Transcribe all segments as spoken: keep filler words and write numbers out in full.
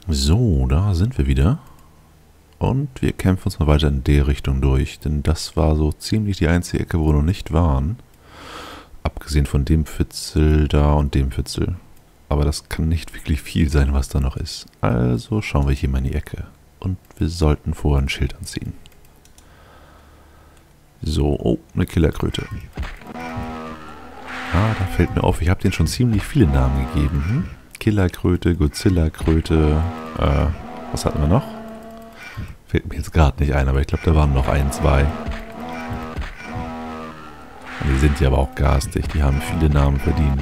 So, da sind wir wieder. Und wir kämpfen uns mal weiter in der Richtung durch, denn das war so ziemlich die einzige Ecke, wo wir noch nicht waren. Abgesehen von dem Pfützel da und dem Pfützel. Aber das kann nicht wirklich viel sein, was da noch ist. Also schauen wir hier mal in die Ecke. Und wir sollten vorher ein Schild anziehen. So, oh, eine Killerkröte. Ah, da fällt mir auf, ich habe denen schon ziemlich viele Namen gegeben. Hm? Killerkröte, Godzilla-Kröte, äh, was hatten wir noch? Fällt mir jetzt gerade nicht ein, aber ich glaube, da waren noch ein, zwei. Und die sind ja aber auch garstig, die haben viele Namen verdient.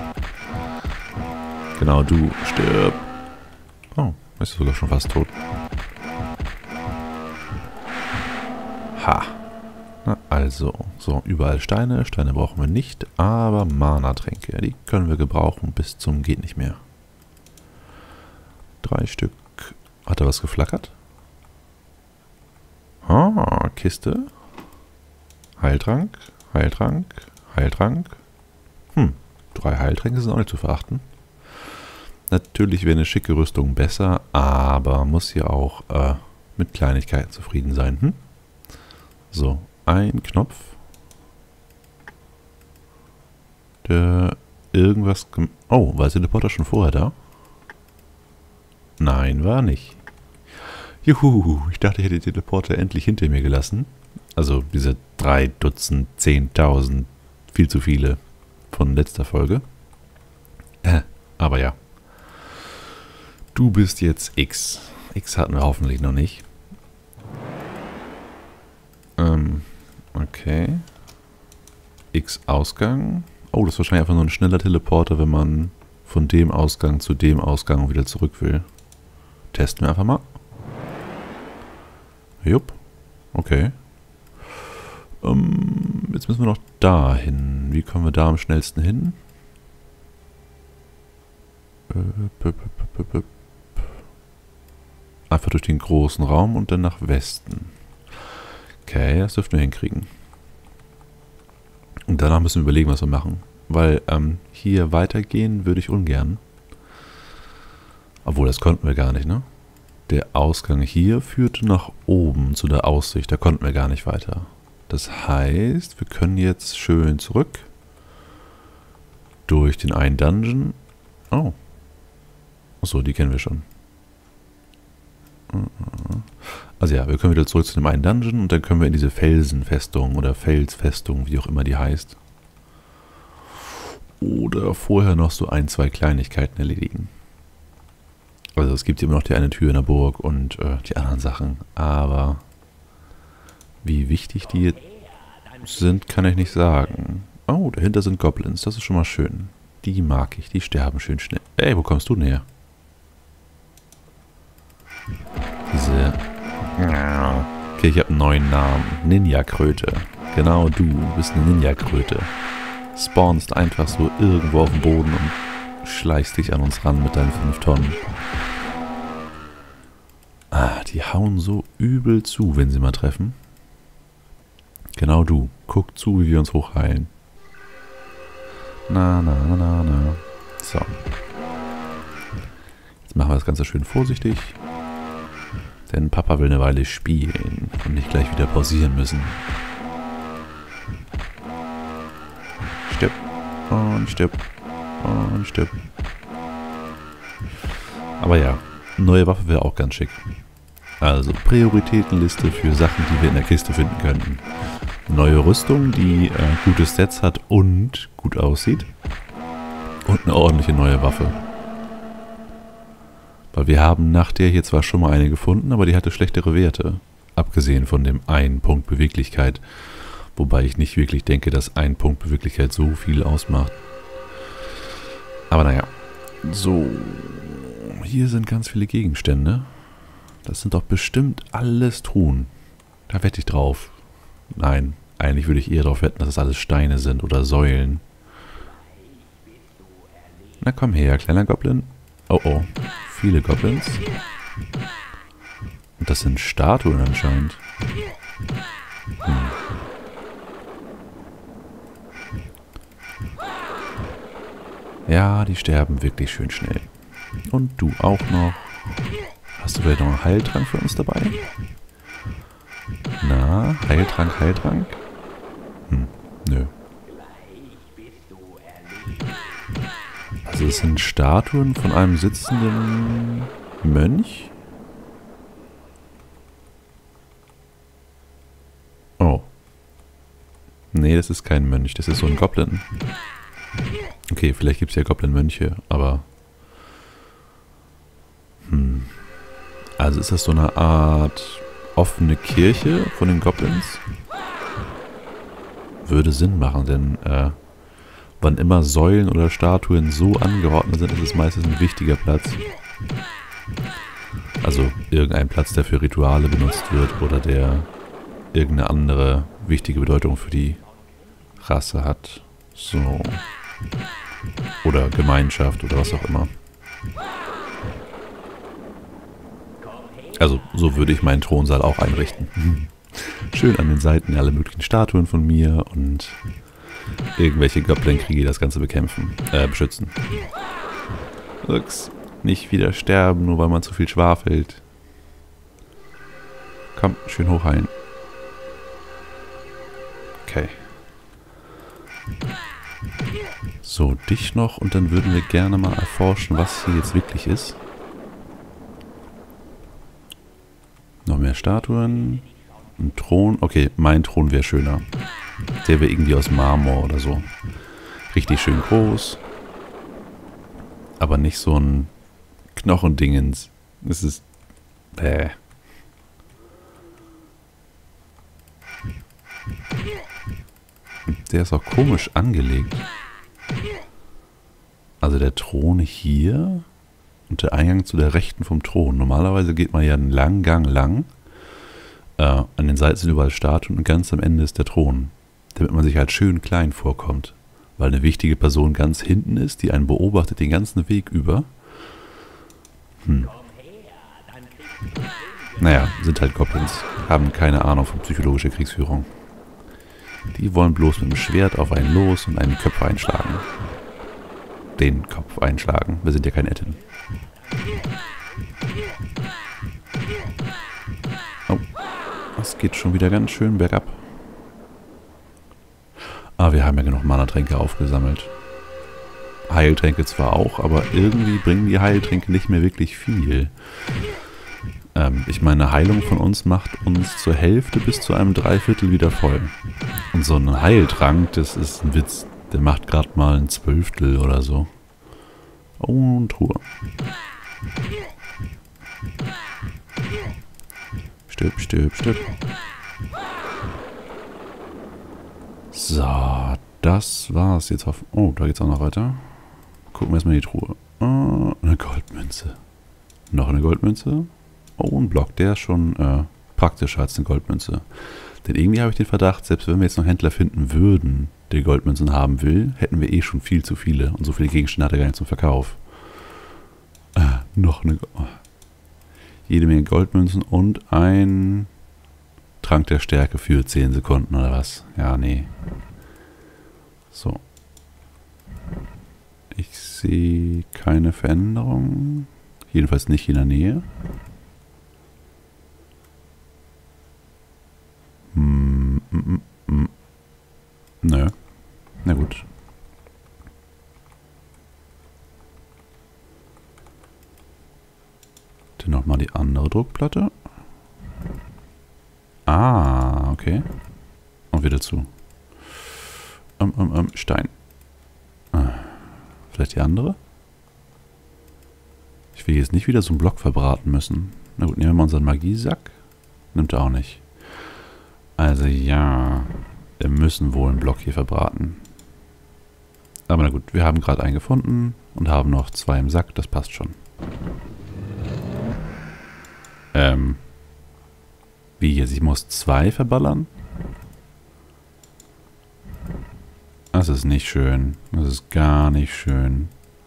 Genau, du, stirb. Oh, ist sogar schon fast tot. Ha. Na, also, so, überall Steine. Steine brauchen wir nicht, aber Mana-Tränke, die können wir gebrauchen bis zum geht nicht mehr. Drei Stück. Hat er was geflackert? Ah, Kiste. Heiltrank, Heiltrank, Heiltrank. Hm, drei Heiltränke sind auch nicht zu verachten. Natürlich wäre eine schicke Rüstung besser, aber muss ja auch äh, mit Kleinigkeiten zufrieden sein. Hm? So, ein Knopf. Der irgendwas... Oh, war der Teleporter schon vorher da? Nein, war nicht. Juhu, ich dachte, ich hätte den Teleporter endlich hinter mir gelassen. Also diese drei Dutzend, zehntausend, viel zu viele von letzter Folge. Äh, aber ja. Du bist jetzt X. X hatten wir hoffentlich noch nicht. Ähm, okay. X-Ausgang. Oh, das ist wahrscheinlich einfach nur ein schneller Teleporter, wenn man von dem Ausgang zu dem Ausgang wieder zurück will. Testen wir einfach mal. Jupp. Okay. Ähm, jetzt müssen wir noch da hin. Wie kommen wir da am schnellsten hin? Einfach durch den großen Raum und dann nach Westen. Okay, das dürften wir hinkriegen. Und danach müssen wir überlegen, was wir machen. Weil ähm, hier weitergehen würde ich ungern. Obwohl, das konnten wir gar nicht, ne? Der Ausgang hier führte nach oben zu der Aussicht. Da konnten wir gar nicht weiter. Das heißt, wir können jetzt schön zurück. Durch den einen Dungeon. Oh. Achso, die kennen wir schon. Also ja, wir können wieder zurück zu dem einen Dungeon und dann können wir in diese Felsenfestung oder Felsfestung, wie auch immer die heißt. Oder vorher noch so ein, zwei Kleinigkeiten erledigen. Also es gibt immer noch die eine Tür in der Burg und äh, die anderen Sachen. Aber wie wichtig die sind, kann ich nicht sagen. Oh, dahinter sind Goblins. Das ist schon mal schön. Die mag ich. Die sterben schön schnell. Ey, wo kommst du näher? Diese... Okay, ich habe einen neuen Namen. Ninja-Kröte. Genau du bist eine Ninja-Kröte. Spawnst einfach so irgendwo auf dem Boden und schleichst dich an uns ran mit deinen fünf Tonnen. Ah, die hauen so übel zu, wenn sie mal treffen. Genau du. Guck zu, wie wir uns hochheilen. Na, na, na, na, na. So. Jetzt machen wir das Ganze schön vorsichtig. Denn Papa will eine Weile spielen und nicht gleich wieder pausieren müssen. Stirb. Und stirb. Und stirb. Aber ja, neue Waffe wäre auch ganz schick. Also Prioritätenliste für Sachen, die wir in der Kiste finden könnten. Neue Rüstung, die äh, gute Stats hat und gut aussieht. Und eine ordentliche neue Waffe. Weil wir haben nach der hier zwar schon mal eine gefunden, aber die hatte schlechtere Werte. Abgesehen von dem einen Punkt Beweglichkeit. Wobei ich nicht wirklich denke, dass ein Punkt Beweglichkeit so viel ausmacht. Aber naja. So. Hier sind ganz viele Gegenstände. Das sind doch bestimmt alles Truhen. Da wette ich drauf. Nein, eigentlich würde ich eher darauf wetten, dass das alles Steine sind oder Säulen. Na komm her, kleiner Goblin. Oh oh, viele Goblins. Und das sind Statuen anscheinend. Hm. Ja, die sterben wirklich schön schnell. Und du auch noch. Hast du vielleicht noch einen Heiltrank für uns dabei? Na, Heiltrank, Heiltrank? Hm, nö. Also es sind Statuen von einem sitzenden Mönch? Oh. Nee, das ist kein Mönch, das ist so ein Goblin. Okay, vielleicht gibt es ja Goblin-Mönche, aber... Hm. Also ist das so eine Art offene Kirche von den Goblins? Würde Sinn machen, denn äh, wann immer Säulen oder Statuen so angeordnet sind, ist es meistens ein wichtiger Platz. Also irgendein Platz, der für Rituale benutzt wird oder der irgendeine andere wichtige Bedeutung für die Rasse hat. So. Oder Gemeinschaft oder was auch immer. Also so würde ich meinen Thronsaal auch einrichten. Schön an den Seiten alle möglichen Statuen von mir und irgendwelche Goblin-Kriege, die das Ganze bekämpfen, äh, beschützen. Ups, nicht wieder sterben, nur weil man zu viel schwafelt. Komm, schön hochheilen. Okay. So, dich noch und dann würden wir gerne mal erforschen, was hier jetzt wirklich ist. Noch mehr Statuen. Ein Thron. Okay, mein Thron wäre schöner. Der wäre irgendwie aus Marmor oder so. Richtig schön groß. Aber nicht so ein Knochendingens. Es ist... Bäh. Der ist auch komisch angelegt. Also der Thron hier und der Eingang zu der Rechten vom Thron. Normalerweise geht man ja einen langen Gang lang. Äh, an den Seiten sind überall Statuen und ganz am Ende ist der Thron. Damit man sich halt schön klein vorkommt. Weil eine wichtige Person ganz hinten ist, die einen beobachtet den ganzen Weg über. Hm. Naja, sind halt Goblins. Haben keine Ahnung von psychologischer Kriegsführung. Die wollen bloß mit dem Schwert auf einen los und einen Kopf einschlagen. Den Kopf einschlagen. Wir sind ja kein Etten. Oh, das geht schon wieder ganz schön bergab. Ah, wir haben ja genug Mana-Tränke aufgesammelt. Heiltränke zwar auch, aber irgendwie bringen die Heiltränke nicht mehr wirklich viel. Ähm, ich meine, eine Heilung von uns macht uns zur Hälfte bis zu einem Dreiviertel wieder voll. Und so ein Heiltrank, das ist ein Witz. Der macht gerade mal ein Zwölftel oder so. Oh, und Truhe. Stirb, stirb, stirb. So, das war's jetzt. Auf oh, da geht's auch noch weiter. Gucken wir erstmal in die Truhe. Oh, eine Goldmünze. Noch eine Goldmünze. Oh, ein Block. Der ist schon äh, praktischer als eine Goldmünze. Denn irgendwie habe ich den Verdacht, selbst wenn wir jetzt noch Händler finden würden, der Goldmünzen haben will, hätten wir eh schon viel zu viele. Und so viele Gegenstände hat er gar nicht zum Verkauf. Äh, noch eine... Oh. Jede Menge Goldmünzen und ein Trank der Stärke für zehn Sekunden oder was? Ja, nee. So. Ich sehe keine Veränderung. Jedenfalls nicht in der Nähe. Hm, mm, mm, mm. Nö. Na gut. Dann nochmal die andere Druckplatte. Ah, okay. Und wieder zu. Ähm, ähm, ähm, Stein. Ah, vielleicht die andere? Ich will jetzt nicht wieder so einen Block verbraten müssen. Na gut, nehmen wir mal unseren Magiesack. Nimmt er auch nicht. Also ja, wir müssen wohl einen Block hier verbraten. Aber na gut, wir haben gerade einen gefunden und haben noch zwei im Sack, das passt schon. Ähm, wie jetzt? Ich muss zwei verballern? Das ist nicht schön. Das ist gar nicht schön.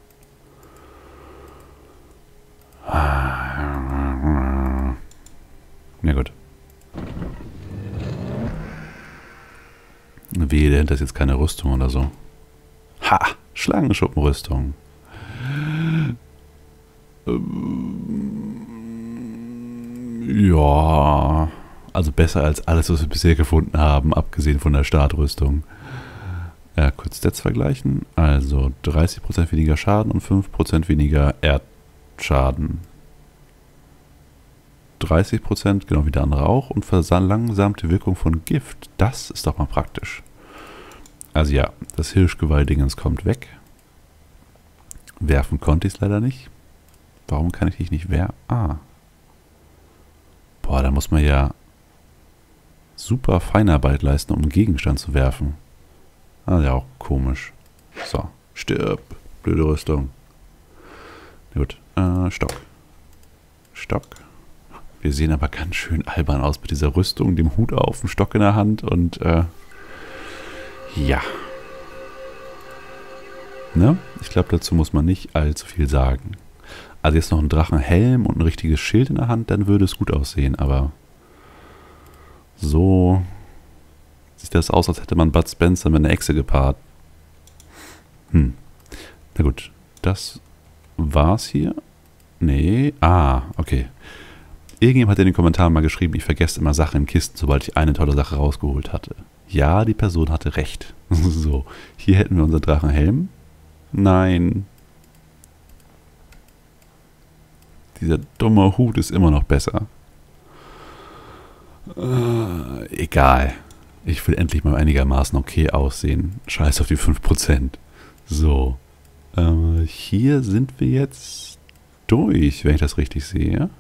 Na gut. Wehe, dahinter ist jetzt keine Rüstung oder so. Ha! Schlangenschuppenrüstung. Ja, also besser als alles, was wir bisher gefunden haben, abgesehen von der Startrüstung. Ja, kurz Stats vergleichen. Also dreißig Prozent weniger Schaden und fünf Prozent weniger Erdschaden. dreißig Prozent, genau wie der andere auch, und verlangsamte Wirkung von Gift. Das ist doch mal praktisch. Also ja, das Hirschgeweih-Dingens kommt weg. Werfen konnte ich es leider nicht. Warum kann ich dich nicht werfen? Ah. Boah, da muss man ja super Feinarbeit leisten, um einen Gegenstand zu werfen. Ah, ja, auch komisch. So, stirb. Blöde Rüstung. Gut, äh, Stock. Stock. Wir sehen aber ganz schön albern aus mit dieser Rüstung, dem Hut auf, dem Stock in der Hand und, äh, ja. Ne? Ich glaube, dazu muss man nicht allzu viel sagen. Also jetzt noch ein Drachenhelm und ein richtiges Schild in der Hand, dann würde es gut aussehen, aber so sieht das aus, als hätte man Bud Spencer mit einer Echse gepaart. Hm. Na gut, das war's hier. Nee, ah, okay. Irgendjemand hat in den Kommentaren mal geschrieben, ich vergesse immer Sachen in Kisten, sobald ich eine tolle Sache rausgeholt hatte. Ja, die Person hatte recht. So, hier hätten wir unser Drachenhelm. Nein. Dieser dumme Hut ist immer noch besser. Äh, egal. Ich will endlich mal einigermaßen okay aussehen. Scheiß auf die fünf Prozent. So. Äh, hier sind wir jetzt durch, wenn ich das richtig sehe.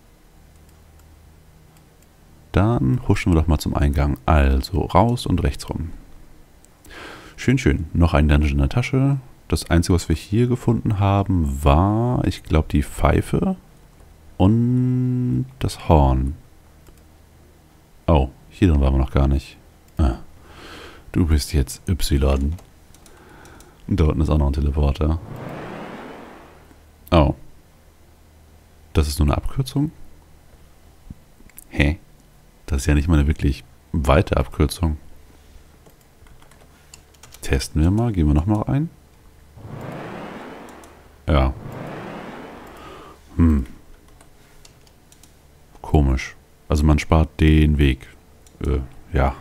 Dann huschen wir doch mal zum Eingang. Also raus und rechts rum. Schön, schön. Noch ein Dungeon in der Tasche. Das Einzige, was wir hier gefunden haben, war, ich glaube, die Pfeife und das Horn. Oh, hier drin waren wir noch gar nicht. Ah, du bist jetzt Y. Und da unten ist auch noch ein Teleporter. Oh. Das ist nur eine Abkürzung? Hä? Das ist ja nicht mal eine wirklich weite Abkürzung. Testen wir mal. Gehen wir nochmal rein. Ja. Hm. Komisch. Also man spart den Weg. Äh, ja.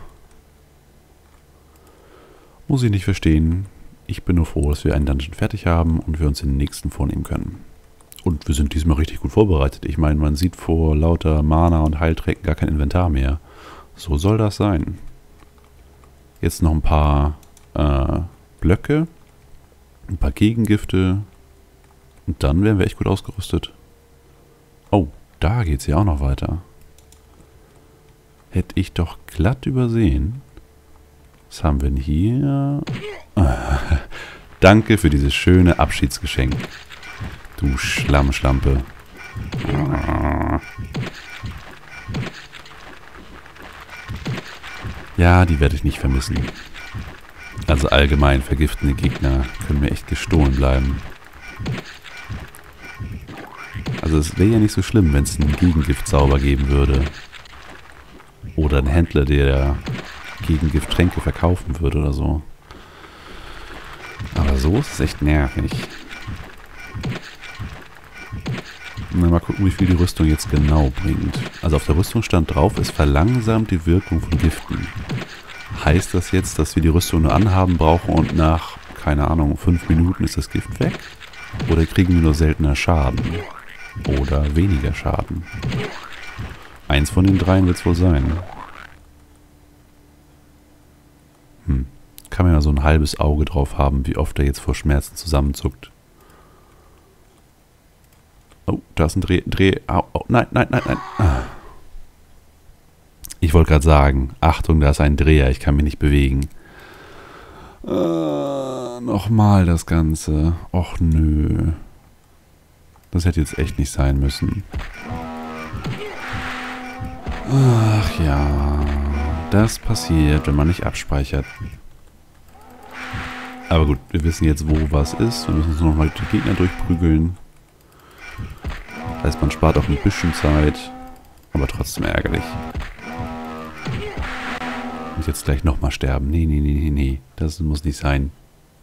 Muss ich nicht verstehen. Ich bin nur froh, dass wir einen Dungeon fertig haben und wir uns den nächsten vornehmen können. Und wir sind diesmal richtig gut vorbereitet. Ich meine, man sieht vor lauter Mana und Heiltränken gar kein Inventar mehr. So soll das sein. Jetzt noch ein paar äh, Blöcke, ein paar Gegengifte und dann wären wir echt gut ausgerüstet. Oh, da geht es ja auch noch weiter. Hätte ich doch glatt übersehen. Was haben wir denn hier? Danke für dieses schöne Abschiedsgeschenk. Du Schlammschlampe. Ja, die werde ich nicht vermissen. Also allgemein vergiftende Gegner können mir echt gestohlen bleiben. Also es wäre ja nicht so schlimm, wenn es einen Gegengiftzauber geben würde. Oder einen Händler, der Gegengifttränke verkaufen würde oder so. Aber so ist es echt nervig. Na, mal gucken, wie viel die Rüstung jetzt genau bringt. Also auf der Rüstung stand drauf, es verlangsamt die Wirkung von Giften. Heißt das jetzt, dass wir die Rüstung nur anhaben brauchen und nach, keine Ahnung, fünf Minuten ist das Gift weg? Oder kriegen wir nur seltener Schaden? Oder weniger Schaden? Eins von den dreien wird es wohl sein. Hm. Kann man ja so ein halbes Auge drauf haben, wie oft er jetzt vor Schmerzen zusammenzuckt. Oh, da ist ein Dreh, Dreh, au, au, nein, nein, nein, nein. Ich wollte gerade sagen, Achtung, da ist ein Dreher, ich kann mich nicht bewegen. Äh, nochmal das Ganze. Och nö. Das hätte jetzt echt nicht sein müssen. Ach ja, das passiert, wenn man nicht abspeichert. Aber gut, wir wissen jetzt, wo was ist. Wir müssen uns nochmal die Gegner durchprügeln. Das heißt, man spart auch ein bisschen Zeit, aber trotzdem ärgerlich. Und jetzt gleich nochmal sterben. Nee, nee, nee, nee, nee. Das muss nicht sein.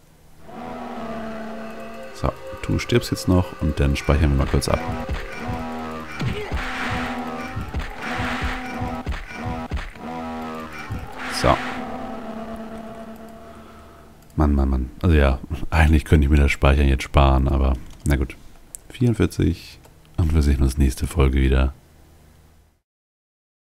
So, du stirbst jetzt noch und dann speichern wir mal kurz ab. So. Mann, Mann, Mann. Also ja, eigentlich könnte ich mir das Speichern jetzt sparen, aber na gut. vierundvierzig und wir sehen uns nächste Folge wieder.